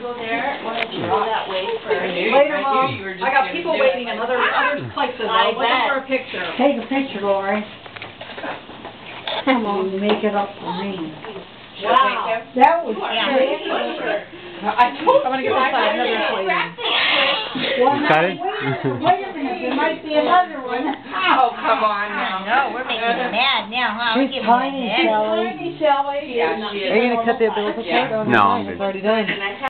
go there? Want to go that way first? Later, Mom. I got people waiting in other places. I I'm looking bet. for a picture. Take a picture, Lori. Come on, make it up for me. Wow. That was Yeah. great. I'm gonna get inside another place. Well, now, Excited? wait a minute, there might be another one. Oh, come on now. No, we're making you mad now, huh? We're She's giving tiny, you mad. Shelley. Tiny, Shelley. Yeah, she is. Are you gonna cut the umbilical cord? No, I'm good. It's already done.